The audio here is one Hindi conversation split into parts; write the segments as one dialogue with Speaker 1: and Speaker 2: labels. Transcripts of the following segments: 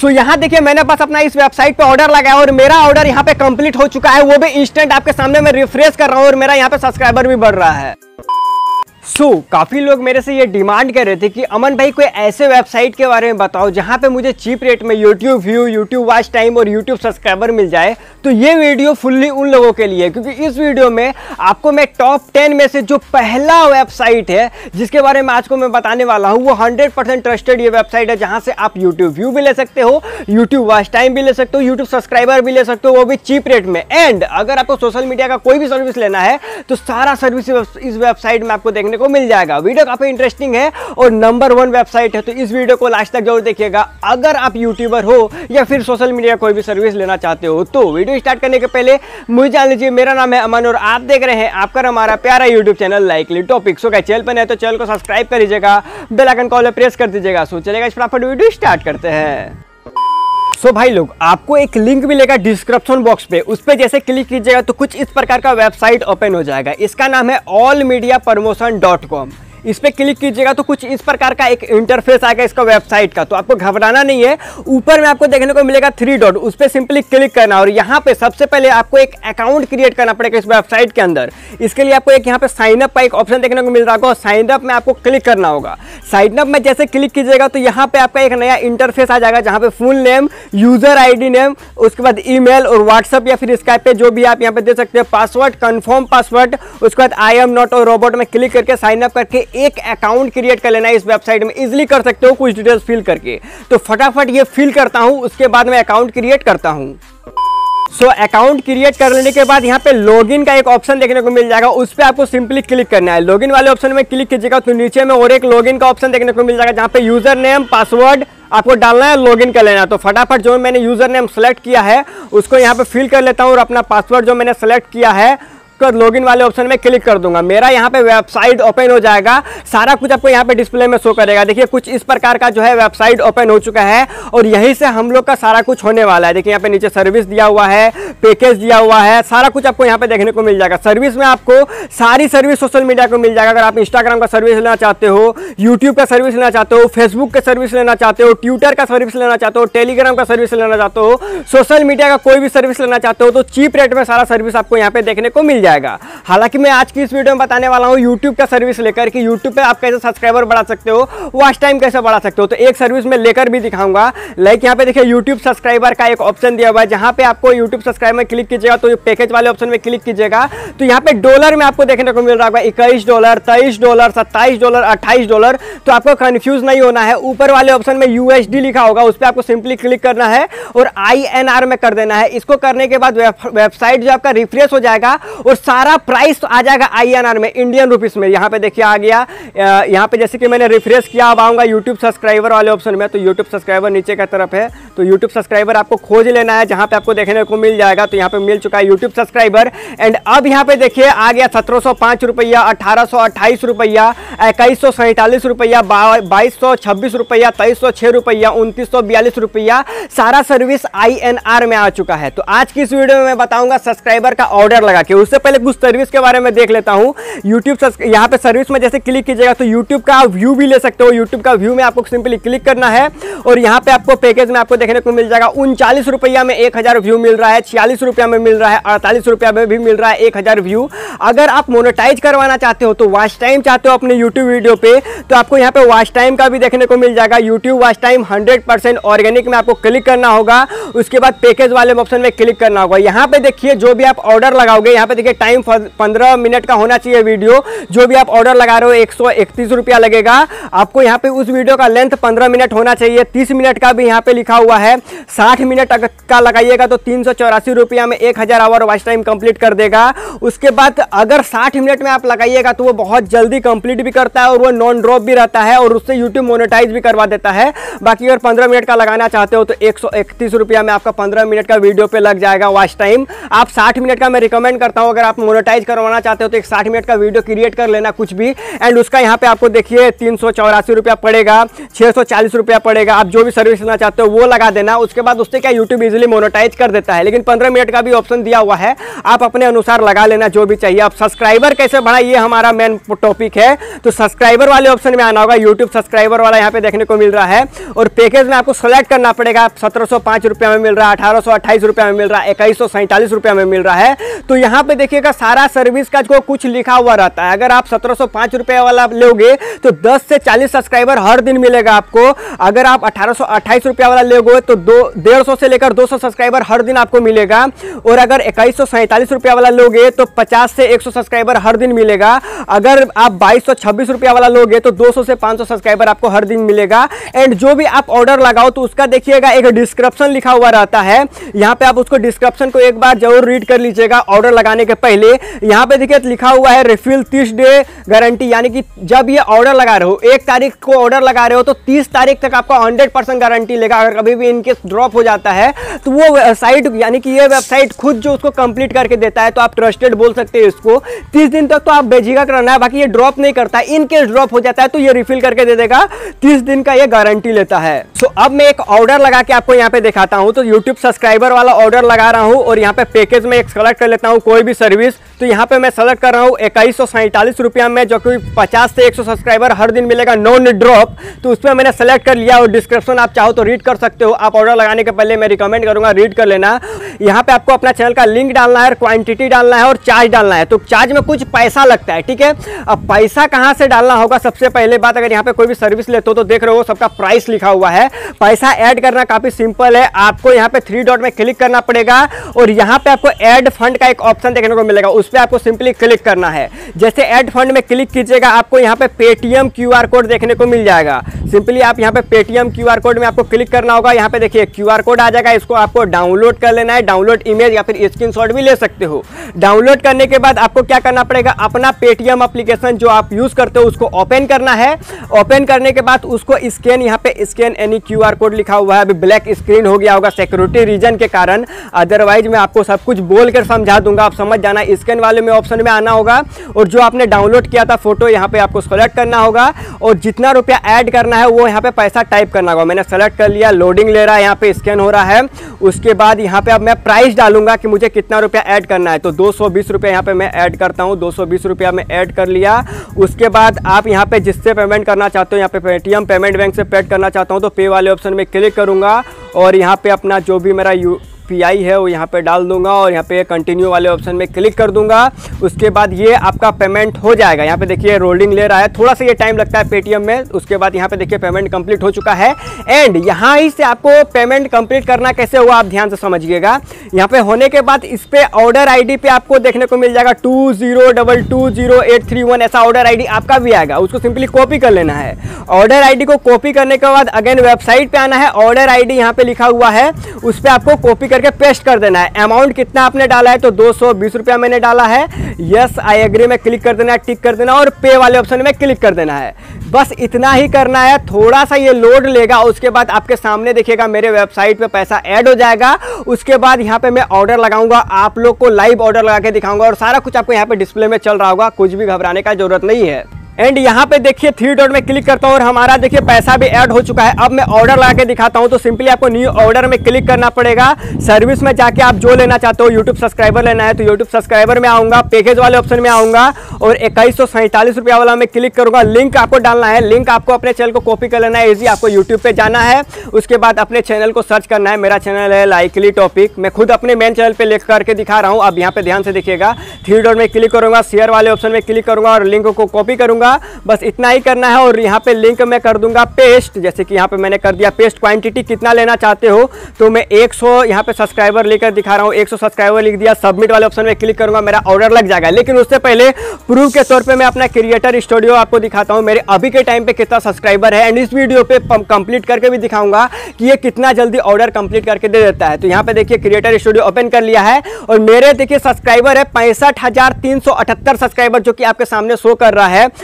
Speaker 1: सो यहाँ देखिए मैंने बस अपना इस वेबसाइट पे ऑर्डर लगाया और मेरा ऑर्डर यहाँ पे कंप्लीट हो चुका है, वो भी इंस्टेंट आपके सामने मैं रिफ्रेश कर रहा हूँ और मेरा यहाँ पे सब्सक्राइबर भी बढ़ रहा है। काफ़ी लोग मेरे से ये डिमांड कर रहे थे कि अमन भाई कोई ऐसे वेबसाइट के बारे में बताओ जहाँ पे मुझे चीप रेट में YouTube view, YouTube watch time और यूट्यूब सब्सक्राइबर मिल जाए। तो ये वीडियो फुल्ली उन लोगों के लिए, क्योंकि इस वीडियो में आपको मैं टॉप 10 में से जो पहला वेबसाइट है जिसके बारे में आज को मैं बताने वाला हूँ, वो 100% ट्रस्टेड ये वेबसाइट है जहाँ से आप यूट्यूब व्यू भी ले सकते हो, यूट्यूब वॉच टाइम भी ले सकते हो, यूट्यूब सब्सक्राइबर भी ले सकते हो, वो भी चीप रेट में। एंड अगर आपको सोशल मीडिया का कोई भी सर्विस लेना है तो सारा सर्विस इस वेबसाइट में आपको देखने को मिल जाएगा। वीडियो काफी इंटरेस्टिंग है और नंबर 1 वेबसाइट है, तो इस वीडियो को लास्ट तक जरूर देखिएगा अगर आप यूट्यूबर हो या फिर सोशल मीडिया कोई भी सर्विस लेना चाहते हो। तो वीडियो स्टार्ट करने के पहले मुझे जान लीजिए, मेरा नाम है अमन और आप देख रहे हैं आपका हमारा प्यारा YouTube channel likely topics. So channel पर है तो चैनल को सब्सक्राइब कर लीजिएगा, बेल आइकन कॉल प्रेस कर दीजिएगा। सो चलेगा इस फटाफट वीडियो स्टार्ट करते हैं। भाई लोग, आपको एक लिंक मिलेगा डिस्क्रिप्शन बॉक्स पे, उस पर जैसे क्लिक कीजिएगा तो कुछ इस प्रकार का वेबसाइट ओपन हो जाएगा। इसका नाम है allmediapromotion.com। इस पर क्लिक कीजिएगा तो कुछ इस प्रकार का एक इंटरफेस आएगा इसका वेबसाइट का। तो आपको घबराना नहीं है, ऊपर में आपको देखने को मिलेगा 3 डॉट, उस पर सिंपली क्लिक करना और यहाँ पे सबसे पहले आपको एक अकाउंट क्रिएट करना पड़ेगा इस वेबसाइट के अंदर। इसके लिए आपको एक यहाँ पे साइन अप का एक ऑप्शन देखने को मिल रहा होगा, साइन अप में आपको क्लिक करना होगा। साइन अप में जैसे क्लिक कीजिएगा तो यहाँ पे आपका एक नया इंटरफेस आ जाएगा जहाँ पे full name, user ID name, उसके बाद ईमेल और व्हाट्सअप या फिर स्काइप पे जो भी आप यहाँ पे दे सकते हैं, पासवर्ड, कंफर्म पासवर्ड, उसके बाद आई एम नॉट और रोबोट में क्लिक करके साइन अप करके एक अकाउंट क्रिएट कर लेना है इस वेबसाइट में। इजीली कर सकते हो कुछ डिटेल्स फिल करके। तो फटाफट ये फिल करता हूं, उसके बाद मैं अकाउंट क्रिएट करता हूं। अकाउंट क्रिएट कर लेने के बाद यहाँ पे लॉगिन का एक ऑप्शन देखने को मिल जाएगा, उस पर आपको सिंपली क्लिक करना है। लॉगिन वाले ऑप्शन में क्लिक कीजिएगा तो नीचे में और एक लॉगिन का ऑप्शन देखने को मिल जाएगा जहाँ पे यूजर नेम, पासवर्ड आपको डालना है, लॉगिन कर लेना है। तो फटाफट जो मैंने यूजर नेम सेलेक्ट किया है उसको यहाँ पे फिल कर लेता हूँ और अपना पासवर्ड जो मैंने सेलेक्ट किया है लॉगिन वाले ऑप्शन में क्लिक कर दूंगा। मेरा यहाँ पे वेबसाइट ओपन हो जाएगा, सारा कुछ आपको यहाँ पे डिस्प्ले में शो करेगा। देखिए कुछ इस प्रकार का जो है वेबसाइट ओपन हो चुका है और यहीं से हम लोग का सारा कुछ होने वाला है। देखिए यहाँ पे नीचे सर्विस दिया हुआ है, पैकेज दिया हुआ है, सारा कुछ आपको यहाँ पे देखने को मिल जाएगा। सर्विस में आपको सारी सर्विस सोशल मीडिया को मिल जाएगा। अगर आप इंस्टाग्राम का सर्विस लेना चाहते हो, यूट्यूब का सर्विस लेना चाहते हो, फेसबुक का सर्विस लेना चाहते हो, ट्विटर का सर्विस लेना चाहते हो, टेलीग्राम का सर्विस लेना चाहते हो, सोशल मीडिया का कोई भी सर्विस लेना चाहते हो, तो चीप रेट में सारा सर्विस आपको यहाँ पे देखने को मिल जाएगा। हालांकि मैं आज की इस वीडियो में बताने वाला हूं YouTube का सर्विस लेकर कि YouTube पे आप कैसे सब्सक्राइबर बढ़ा सकते हो, वॉच टाइम कैसे बढ़ा सकते हो। तो एक सर्विस में लेकर भी दिखाऊंगा। लाइक यहाँ पे देखिए YouTube सब्सक्राइबर का एक ऑप्शन दिया हुआ है जहाँ पे आपको YouTube सब्सक्राइबर में क्लिक कीजिएगा तो पैकेज वाले ऑप्शन में क्लिक कीजिएगा तो यहाँ पे डॉलर में आपको देखने को मिल रहा होगा $21, $23, $27, $28। तो आपको कंफ्यूज नहीं होना है। ऊपर वाले ऑप्शन में USD लिखा होगा, उस पर आपको सिंपली क्लिक करना है और INR में कर देना है। इसको करने के बाद वेबसाइट जो आपका रिफ्रेश हो जाएगा और सारा प्राइस आ जाएगा INR में, इंडियन रुपीस में। यहाँ पे देखिए आ गया। यहाँ पे जैसे कि मैंने रिफ्रेश किया, अब आऊंगा यूट्यूब सब्सक्राइबर वाले ऑप्शन में। तो यूट्यूब सब्सक्राइबर नीचे की तरफ है, तो यूट्यूब सब्सक्राइबर आपको खोज लेना है जहाँ पे आपको देखने को मिल जाएगा। तो यहाँ पे मिल चुका है यूट्यूब सब्सक्राइबर। एंड अब यहाँ पे देखिए आ गया 1705 रुपया, 1828 रुपया, 2147 रुपया, 2226 रुपया, 2306 रुपया, 2942 रुपया, सारा सर्विस INR में आ चुका है। तो आज की इस वीडियो में मैं बताऊंगा सब्सक्राइबर का ऑर्डर लगा के। उससे पहले कुछ सर्विस के बारे में देख लेता हूं। YouTube यहाँ पे सर्विस में जैसे क्लिक कीजिएगा तो YouTube का व्यू भी ले सकते हो। YouTube का व्यू में आपको सिंपली क्लिक करना है और यहाँ पे आपको पैकेज में आपको देखने को मिल जाएगा 39 रुपया में 1000 व्यू मिल रहा है, 46 रुपया में मिल रहा है, 48 रुपया में भी मिल रहा है 1000 व्यू। अगर आप मोनेटाइज करवाना चाहते हो तो वॉच टाइम चाहते हो अपने YouTube वीडियो पे तो आपको यहाँ पे वॉच टाइम का भी देखने को मिल जाएगा। YouTube वॉच टाइम 100% ऑर्गेनिक में आपको क्लिक करना होगा, उसके बाद पैकेज वाले ऑप्शन में क्लिक करना होगा। यहाँ पे देखिए जो भी आप ऑर्डर लगाओगे, यहाँ पे देखिए टाइम 15 मिनट का होना चाहिए वीडियो। जो भी आप ऑर्डर लगा रहे हो 131 रुपया लगेगा आपको। यहाँ पे उस वीडियो का लेंथ 15 मिनट होना चाहिए। 30 मिनट का भी यहाँ पे लिखा हुआ है। 60 मिनट का लगाइएगा तो 384 रुपया में 1000 आवर वॉच टाइम कंप्लीट कर देगा। उसके बाद अगर 60 मिनट में आप लगाइएगा तो वो बहुत जल्दी कंप्लीट भी करता है और वो नॉन ड्रॉप भी रहता है और उससे यूट्यूब मोनेटाइज भी करवा देता है। बाकी अगर 15 मिनट का लगाना चाहते हो तो 131 रुपया में आपका 15 मिनट का वीडियो पे लग जाएगा वॉच टाइम। आप 60 मिनट का मैं रिकमेंड करता हूँ। अगर अगर आप मोनेटाइज करवाना चाहते हो तो एक 60 मिनट का वीडियो क्रिएट कर लेना कुछ भी, एंड उसका यहाँ पे आपको देखिए 384 रुपया पड़ेगा, 640 रुपया पड़ेगा। आप जो भी सर्विस लेना चाहते हो वो लगा देना। उसके बाद उससे क्या यूट्यूब इजीली मोनेटाइज कर देता है। लेकिन 15 मिनट का भी ऑप्शन दिया हुआ है, आप अपने अनुसार लगा लेना जो भी चाहिए। अब सब्सक्राइबर कैसे बढ़ाए ये हमारा मेन टॉपिक है। तो सब्सक्राइबर वाले ऑप्शन में आना होगा, यूट्यूब सब्सक्राइबर वाला यहाँ पे देखने को मिल रहा है, और पैकेज में आपको सेलेक्ट करना पड़ेगा। 1705 रुपया में मिल रहा है, 1828 रुपया में मिल रहा है, 2147 रुपया में मिल रहा है। तो यहाँ पे देखिएगा सारा सर्विस का जो कुछ लिखा हुआ रहता है। अगर आप 1705 रुपये वाला लोगे तो 10 से 40 सब्सक्राइबर हर दिन मिलेगा आपको। अगर आप 1828 रुपया वाला लोगे तो 150 से लेकर 200 सब्सक्राइबर हर दिन आपको मिलेगा। और अगर 2147 रुपया वाला लोगे तो 50 से 100 सब्सक्राइबर हर दिन मिलेगा। अगर आप 2226 रुपया वाला लोगे तो 200 से 500 सब्सक्राइबर आपको हर दिन मिलेगा। एंड जो भी आप ऑर्डर लगाओ तो उसका देखिएगा एक डिस्क्रिप्शन लिखा हुआ रहता है। यहाँ पे आप उसको डिस्क्रिप्शन को एक बार जरूर रीड कर लीजिएगा ऑर्डर लगाने के पहले। यहाँ पे देखिए लिखा हुआ है रिफिल 30 डे गारंटी, यानी कि जब ये ऑर्डर लगा रहे हो 1 तारीख को ऑर्डर लगा रहे हो तो 30 तारीख तक आपको 100% गारंटी लेगा। अगर कभी भी इनकेस ड्रॉप हो जाता है तो वो वेबसाइट, यानी कि ये वेबसाइट खुद जो उसको कंप्लीट करके देता है, तो आप ट्रस्टेड बोल सकते हैं इसको। 30 दिन तक तो आप बेझिझक रहना है, बाकी ये ड्रॉप नहीं करता है। इनकेस ड्रॉप हो जाता है तो ये रिफिल करके दे देगा, 30 दिन का ये गारंटी लेता है। सो अब मैं एक ऑर्डर लगा के आपको यहाँ पे दिखाता हूँ। तो यूट्यूब सब्सक्राइबर वाला ऑर्डर लगा रहा हूँ और यहाँ पे पैकेज में एक सेलेक्ट कर लेता हूँ कोई भी सर्विस। तो यहाँ पे मैं सेलेक्ट कर रहा हूँ 2147 रुपया में, जो कि 50 से 100 सब्सक्राइबर हर दिन मिलेगा, नॉन ड्रॉप। तो उस पर मैंने सेलेक्ट कर लिया और डिस्क्रिप्शन आप चाहो तो रीड कर सकते हो। आप ऑर्डर लगाने के पहले मैं रिकमेंड करूंगा रीड कर लेना। यहाँ पे आपको अपना चैनल का लिंक डालना है, क्वांटिटी डालना है और चार्ज डालना है। तो चार्ज में कुछ पैसा लगता है, ठीक है। अब पैसा कहाँ से डालना होगा, सबसे पहले बात, अगर यहाँ पे कोई भी सर्विस लेते हो तो देख रहे हो सबका प्राइस लिखा हुआ है। पैसा ऐड करना काफी सिंपल है। आपको यहाँ पे 3 डॉट में क्लिक करना पड़ेगा और यहाँ पे आपको ऐड फंड का एक ऑप्शन देखने को मिलेगा, उस पर आपको सिंपली क्लिक करना है। जैसे ऐड फंड में क्लिक कीजिएगा आपको यहाँ पे पेटीएम QR कोड देखने को मिल जाएगा। सिंपली आप यहाँ पे पेटीएम QR कोड में आपको क्लिक करना होगा। यहाँ पे देखिए QR कोड आ जाएगा, इसको आपको डाउनलोड कर लेना है। डाउनलोड इमेज या फिर स्क्रीनशॉट भी ले सकते हो। डाउनलोड करने के बाद आपको क्या करना पड़ेगा, अपना पेटीएम एप्लीकेशन जो आप यूज करते हो उसको ओपन करना है। ओपन करने के बाद उसको स्कैन, यहाँ पे स्कैन एनी QR कोड लिखा हुआ है। अभी ब्लैक स्क्रीन हो गया होगा सिक्योरिटी रीजन के कारण, अदरवाइज मैं आपको सब कुछ बोल कर समझा दूंगा, आप समझ जाना। स्कैन वाले में ऑप्शन में आना होगा और जो आपने डाउनलोड किया था फोटो यहाँ पे आपको सेलेक्ट करना होगा और जितना रुपया ऐड करना है वो यहाँ पे पैसा टाइप करना होगा। मैंने सेलेक्ट कर लिया, लोडिंग ले रहा है, यहाँ पे स्कैन हो रहा है। उसके बाद यहाँ पे अब मैं प्राइस डालूंगा कि मुझे कितना रुपया ऐड करना है। तो 220 रुपये यहाँ पे मैं ऐड करता हूँ, 220 रुपया मैं ऐड कर लिया। उसके बाद आप यहाँ पे जिससे पेमेंट करना चाहते हो, यहाँ पे पेटीएम पेमेंट बैंक से पेड करना चाहता हूँ तो पे वाले ऑप्शन में क्लिक करूँगा और यहाँ पे अपना जो भी मेरा UPI है वो यहाँ पे डाल दूंगा और यहाँ पे कंटिन्यू वाले ऑप्शन में क्लिक कर दूंगा। उसके बाद ये आपका पेमेंट हो जाएगा। यहाँ पे देखिए रोलिंग ले रहा है, थोड़ा सा ये टाइम लगता है पेटीएम में। उसके बाद यहाँ पे देखिए पेमेंट कंप्लीट हो चुका है। एंड यहाँ ही से आपको पेमेंट कंप्लीट करना कैसे हुआ आप ध्यान से समझिएगा। यहाँ पे होने के बाद इस पे ऑर्डर ID पे आपको देखने को मिल जाएगा 20220831, ऐसा ऑर्डर ID आपका भी आएगा। उसको सिंपली कॉपी कर लेना है। ऑर्डर ID को कॉपी करने के बाद अगेन वेबसाइट पे आना है, ऑर्डर ID यहाँ पे लिखा हुआ है, उस पर आपको कॉपी करके पेस्ट कर देना है। अमाउंट कितना आपने डाला है तो 220 रुपया मैंने डाला है। यस आई एग्री में क्लिक कर देना है, टिक कर देना और पे वाले ऑप्शन में क्लिक कर देना है। बस इतना ही करना है। थोड़ा सा ये लोड लेगा, उसके बाद आपके सामने देखिएगा मेरे वेबसाइट पे पैसा ऐड हो जाएगा। उसके बाद यहाँ पे मैं ऑर्डर लगाऊंगा, आप लोग को लाइव ऑर्डर लगा के दिखाऊंगा और सारा कुछ आपको यहाँ पे डिस्प्ले में चल रहा होगा, कुछ भी घबराने का जरूरत नहीं है। एंड यहाँ पे देखिए 3 डॉट में क्लिक करता हूँ और हमारा देखिए पैसा भी ऐड हो चुका है। अब मैं ऑर्डर लगा के दिखाता हूँ। तो सिंपली आपको न्यू ऑर्डर में क्लिक करना पड़ेगा। सर्विस में जाके आप जो लेना चाहते हो, यूट्यूब सब्सक्राइबर लेना है तो यूट्यूब सब्सक्राइबर में आऊँगा, पैकेज वाले ऑप्शन में आऊँगा और 2147 रुपया वाला में क्लिक करूँगा। लिंक आपको डालना है, लिंक आपको अपने चैनल को कॉपी कर लेना है। ईजी, आपको यूट्यूब पर जाना है, उसके बाद अपने चैनल को सर्च करना है। मेरा चैनल है लाइकली टॉपिक, मैं खुद अपने मेन चैनल पर लिख करके दिखा रहा हूँ। अब यहाँ पे ध्यान से देखिएगा, 3 डॉट में क्लिक करूँगा, शेयर वाले ऑप्शन में क्लिक करूँगा और लिंक को कॉपी करूँगा। बस इतना ही करना है और यहाँ पे लिंक में कर दूंगा पेस्ट। जैसे कि यहाँ पे मैंने कर दिया पेस्ट। क्वांटिटी कितना लेना चाहते हो तो मैं 100 यहाँ पे सब्सक्राइबर लेकर दिखा रहा हूँ, 100 सब्सक्राइबर लिख दिया। सबमिट वाले ऑप्शन में क्लिक करूंगा, मेरा ऑर्डर लग जाएगा। लेकिन उससे पहले प्रूफ के तौर पे मैं अपना क्रिएटर स्टूडियो आपको दिखाता हूँ, मेरे अभी के टाइम पे कितना सब्सक्राइबर है। एंड इस वीडियो पे कंप्लीट करके भी दिखाऊंगा कि ये कितना जल्दी ऑर्डर कंप्लीट करके दे देता है। तो यहाँ पे देखिए क्रिएटर स्टूडियो ओपन कर लिया है और मेरे देखिए सब्सक्राइबर है 65,378 सब्सक्राइबर, जो कि आपके सामने शो कर रहा है।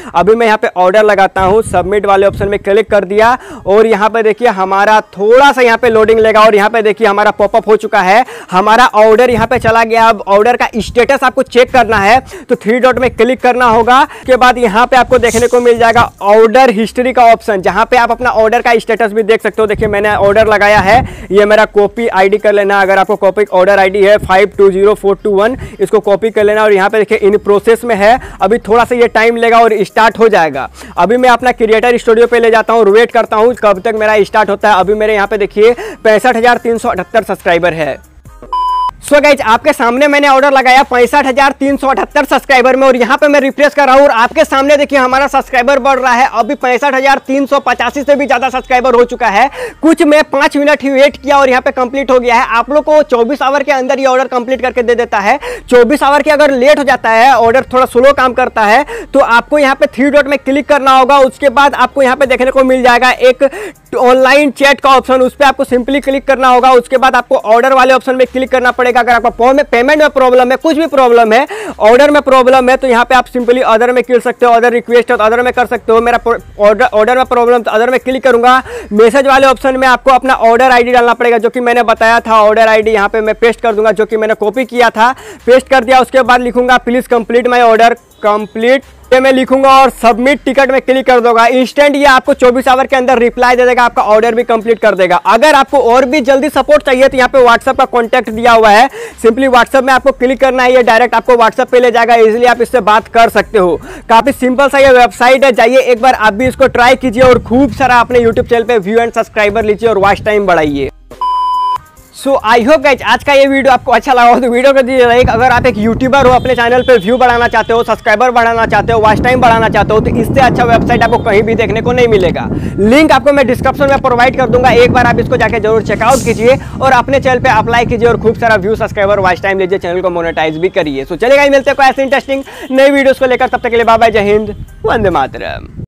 Speaker 1: अभी मैं यहाँ पे ऑर्डर लगाता हूँ, सबमिट वाले ऑप्शन में क्लिक कर दिया और यहाँ पे देखिए हमारा थोड़ा सा यहाँ पे लोडिंग लेगा और यहाँ पे देखिए हमारा पॉपअप हो चुका है, हमारा ऑर्डर यहाँ पे चला गया। अब ऑर्डर का स्टेटस आपको चेक करना है तो 3 डॉट में क्लिक करना होगा। उसके बाद यहाँ पे आपको देखने को मिल जाएगा ऑर्डर हिस्ट्री का ऑप्शन, जहाँ पे आप अपना ऑर्डर का स्टेटस भी देख सकते हो। देखिए मैंने ऑर्डर लगाया है, ये मेरा कॉपी आईडी कर लेना, अगर आपको कॉपी ऑर्डर आईडी है 520421, इसको कॉपी कर लेना और यहाँ पे देखिए इन प्रोसेस में है, अभी थोड़ा सा ये टाइम लेगा और स्टार्ट हो जाएगा। अभी मैं अपना क्रिएटर स्टूडियो पे ले जाता हूँ और वेट करता हूँ कब तक मेरा स्टार्ट होता है। अभी मेरे यहाँ पे देखिए 65,378 सब्सक्राइबर है। सो गाइज आपके सामने मैंने ऑर्डर लगाया 65,378 सब्सक्राइबर में और यहाँ पे मैं रिफ्रेश कर रहा हूँ और आपके सामने देखिए हमारा सब्सक्राइबर बढ़ रहा है। अभी 65,385 से भी ज़्यादा सब्सक्राइबर हो चुका है। कुछ मैं 5 मिनट ही वेट किया और यहाँ पे कंप्लीट हो गया है। आप लोग को 24 आवर के अंदर ये ऑर्डर कंप्लीट करके दे देता है। 24 आवर के अगर लेट हो जाता है, ऑर्डर थोड़ा स्लो काम करता है, तो आपको यहाँ पे 3 डॉट में क्लिक करना होगा। उसके बाद आपको यहाँ पे देखने को मिल जाएगा एक ऑनलाइन चैट का ऑप्शन, उस पर आपको सिंपली क्लिक करना होगा। उसके बाद आपको ऑर्डर वाले ऑप्शन में क्लिक करना पड़ेगा। अगर आपका पेमेंट में प्रॉब्लम है, कुछ भी प्रॉब्लम है, ऑर्डर में प्रॉब्लम है, तो यहाँ पे आप सिंपली अदर में क्लिक सकते हो, अदर रिक्वेस्ट है तो अदर में कर सकते हो। मेरा ऑर्डर में प्रॉब्लम तो अदर में क्लिक करूंगा। मैसेज वाले ऑप्शन में आपको अपना ऑर्डर आईडी डालना पड़ेगा, जो कि मैंने बताया था। ऑर्डर आईडी यहाँ पे मैं पेस्ट कर दूंगा, जो कि मैंने कॉपी किया था, पेस्ट कर दिया। उसके बाद लिखूंगा please complete my order, complete ये मैं लिखूंगा और सबमिट टिकट में क्लिक कर दूंगा। इंस्टेंट ये आपको 24 आवर के अंदर रिप्लाई दे देगा, आपका ऑर्डर भी कंप्लीट कर देगा। अगर आपको और भी जल्दी सपोर्ट चाहिए तो यहाँ पे व्हाट्सएप का कॉन्टैक्ट दिया हुआ है, सिंपली व्हाट्सएप में आपको क्लिक करना है, ये डायरेक्ट आपको व्हाट्सएप पे ले जाएगा, इजीली आप इससे बात कर सकते हो। काफी सिंपल सा ये वेबसाइट है, जाइए एक बार आप भी इसको ट्राई कीजिए और खूब सारा अपने यूट्यूब चैनल पे व्यू एंड सब्सक्राइबर लीजिए और वॉच टाइम बढ़ाइए। सो आई होप गाइज आज का ये वीडियो आपको अच्छा लगा हो तो वीडियो को दीजिए लाइक। अगर आप एक यूट्यूबर हो, अपने चैनल पे व्यू बढ़ाना चाहते हो, सब्सक्राइबर बढ़ाना चाहते हो, वॉच टाइम बढ़ाना चाहते हो, तो इससे अच्छा वेबसाइट आपको कहीं भी देखने को नहीं मिलेगा। लिंक आपको मैं डिस्क्रिप्शन में प्रोवाइड कर दूंगा, एक बार आप इसको जाके जरूर चेकआउट कीजिए और अपने चैनल पे अप्लाई कीजिए और खूब सारा व्यू, सब्सक्राइबर, वॉच टाइम लीजिए, चैनल को मोनेटाइज भी करिए। सो चलेगा, मिलते हैं कोई ऐसे इंटरेस्टिंग नई वीडियोस को लेकर, तब तक के लिए बाय बाय, जय हिंद, वंदे मातरम।